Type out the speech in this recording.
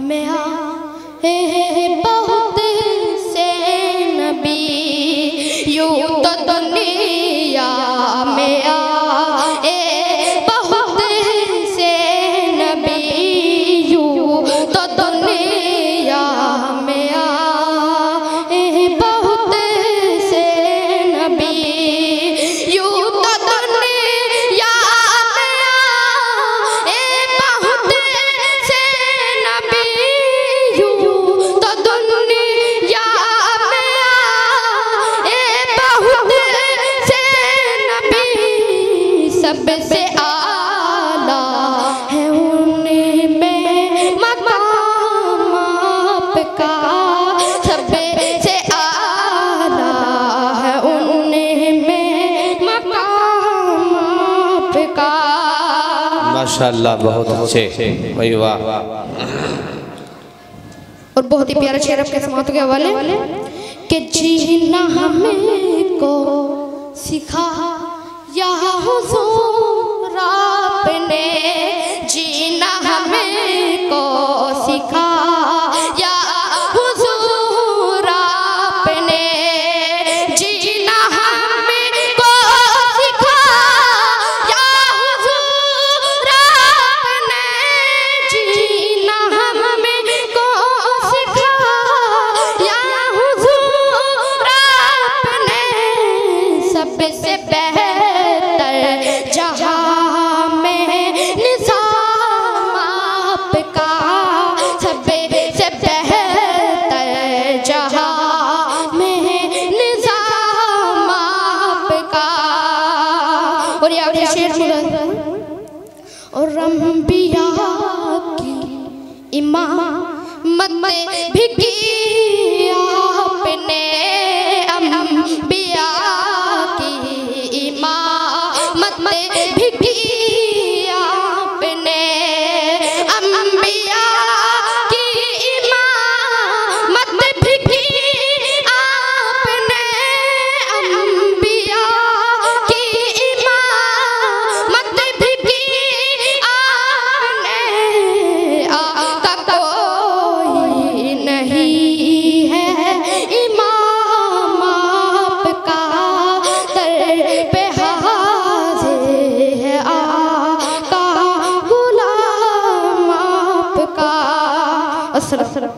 में आए बहुत से नबी, यूं तो दुनिया में आए बहुत से नबी, यूं तो दुनिया में आए बहुत से नबी, यूं तो दुनिया में आए बहुत से नबी, यूं तो दुनिया में आए बहुत से नबी। सबसे आला है उनमें मकाम आपका, सबसे आला है उनमें मकाम आपका। माशाअल्लाह, बहुत अच्छे, भाई वाह। और बहुत ही प्यारा शेर आपके समात के हवाले कि जीना हमको सिखा या हुजूर आपने, जीना हमको सिखा या हुजूर आपने, जीना हमको सिखा या हुजूर आपने, जीना हमको सिखा या हुजूर आपने। सबसे बेहतर जहां में निज़ाम आपका, सबसे बेहतर जहां में निज़ाम आपका। और ये आगे शेर और अंबिया की इमामत भी की आपने, अंबिया की इमामत भी की आपने, अंबिया की इमामत भी की आपने, अंबिया की इमामत भी की आपने। आका कोई नहीं है इमाम आपका, दर पे हाज़िर है आका गुलाम आपका। अस्सलाम।